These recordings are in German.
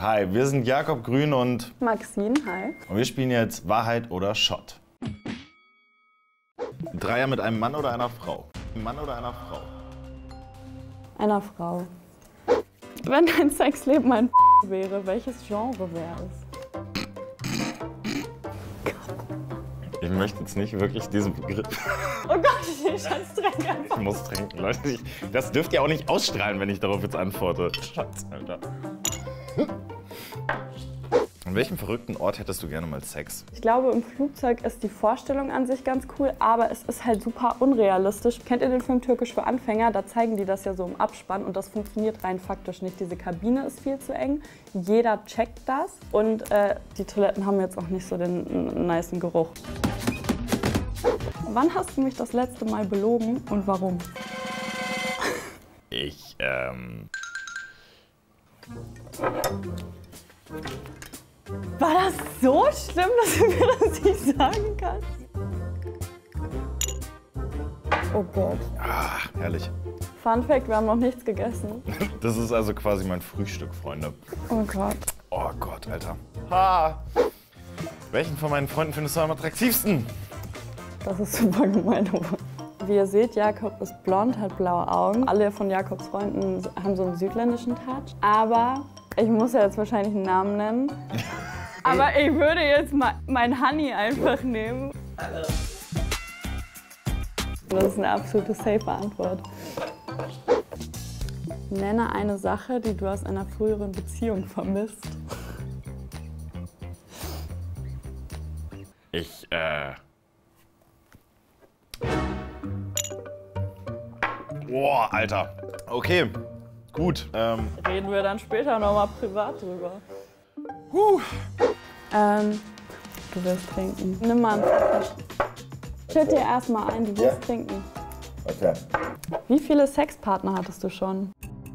Hi, wir sind Jakob Grün und Maxine, hi. Und wir spielen jetzt Wahrheit oder Shot. Dreier mit einem Mann oder einer Frau? Ein Mann oder einer Frau? Einer Frau. Wenn dein Sexleben ein wäre, welches Genre wäre es? Ich möchte jetzt nicht wirklich diesen Begriff. Oh Gott, ich kann trinken. Ich muss trinken, Leute. Das dürft ihr auch nicht ausstrahlen, wenn ich darauf jetzt antworte. Schatz, Alter. An welchem verrückten Ort hättest du gerne mal Sex? Ich glaube, im Flugzeug ist die Vorstellung an sich ganz cool, aber es ist halt super unrealistisch. Kennt ihr den Film Türkisch für Anfänger? Da zeigen die das ja so im Abspann und das funktioniert rein faktisch nicht. Diese Kabine ist viel zu eng, jeder checkt das und die Toiletten haben jetzt auch nicht so den nicen Geruch. Wann hast du mich das letzte Mal belogen und warum? War das so schlimm, dass du mir das nicht sagen kannst? Oh Gott. Ah, herrlich. Fun Fact, wir haben noch nichts gegessen. Das ist also quasi mein Frühstück, Freunde. Oh Gott. Oh Gott, Alter. Ha! Welchen von meinen Freunden findest du am attraktivsten? Das ist super gemein. Wie ihr seht, Jakob ist blond, hat blaue Augen. Alle von Jakobs Freunden haben so einen südländischen Touch. Aber ich muss ja jetzt wahrscheinlich einen Namen nennen. Aber ich würde jetzt mal mein Honey einfach nehmen. Das ist eine absolute safe Antwort. Nenne eine Sache, die du aus einer früheren Beziehung vermisst. Boah, Alter. Okay, gut. Reden wir dann später noch mal privat drüber. Du wirst trinken. Nimm mal einen Pfeffer. Schütt dir erstmal ein, du wirst trinken. Okay. Wie viele Sexpartner hattest du schon?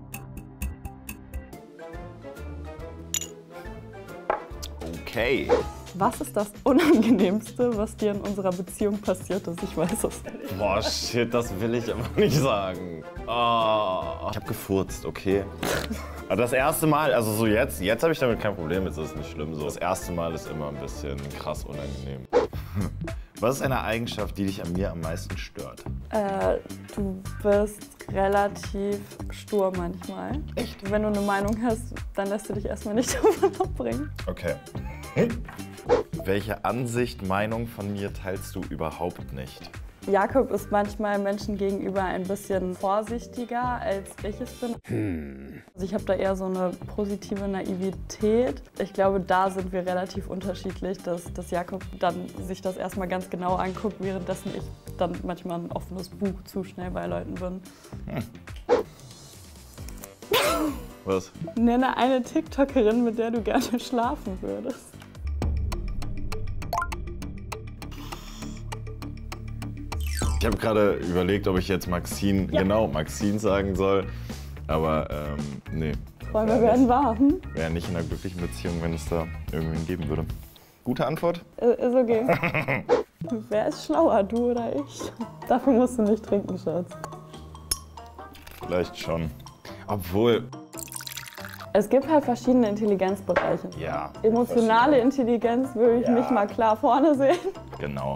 Okay. Was ist das Unangenehmste, was dir in unserer Beziehung passiert ist? Ich weiß es nicht. Boah, shit, das will ich aber nicht sagen. Oh. Ich hab gefurzt, okay. Aber das erste Mal, also so jetzt habe ich damit kein Problem, jetzt ist es nicht schlimm so. Das erste Mal ist immer ein bisschen krass unangenehm. Was ist eine Eigenschaft, die dich an mir am meisten stört? Du bist relativ stur manchmal. Echt? Wenn du eine Meinung hast, dann lässt du dich erstmal nicht davon abbringen. Okay. Welche Ansicht, Meinung von mir teilst du überhaupt nicht? Jakob ist manchmal Menschen gegenüber ein bisschen vorsichtiger, als ich es bin. Also ich habe da eher so eine positive Naivität. Ich glaube, da sind wir relativ unterschiedlich, dass Jakob dann sich das erstmal ganz genau anguckt, währenddessen ich dann manchmal ein offenes Buch zu schnell bei Leuten bin. Was? Nenne eine TikTokerin, mit der du gerne schlafen würdest. Ich habe gerade überlegt, ob ich jetzt Maxine, genau, Maxine sagen soll. Aber nee. Träume werden wahr. Wäre nicht in einer glücklichen Beziehung, wenn es da irgendwen geben würde. Gute Antwort? Ist okay. Wer ist schlauer, du oder ich? Dafür musst du nicht trinken, Schatz. Vielleicht schon. Obwohl. Es gibt halt verschiedene Intelligenzbereiche. Ja. Emotionale Intelligenz würde ich mich mal klar vorne sehen. Genau.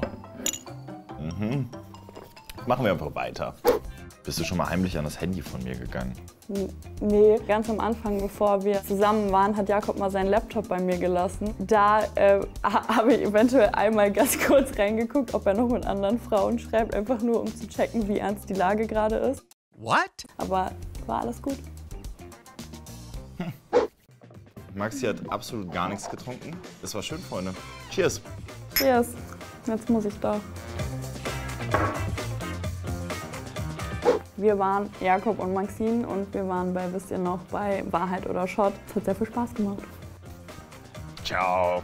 Machen wir einfach weiter. Bist du schon mal heimlich an das Handy von mir gegangen? Nee, ganz am Anfang, bevor wir zusammen waren, hat Jakob mal seinen Laptop bei mir gelassen. Da habe ich eventuell einmal ganz kurz reingeguckt, ob er noch mit anderen Frauen schreibt, einfach nur um zu checken, wie ernst die Lage gerade ist. What? Aber war alles gut. Maxi hat absolut gar nichts getrunken. Es war schön, Freunde. Cheers. Cheers. Jetzt muss ich doch. Wir waren Jakob und Maxine und wir waren bei, wisst ihr noch, bei Wahrheit oder Shot. Es hat sehr viel Spaß gemacht. Ciao.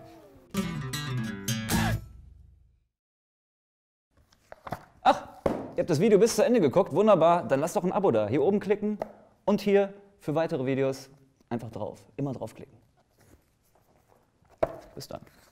Ach, ihr habt das Video bis zu Ende geguckt, wunderbar. Dann lasst doch ein Abo da. Hier oben klicken und hier für weitere Videos einfach drauf. Immer draufklicken. Bis dann.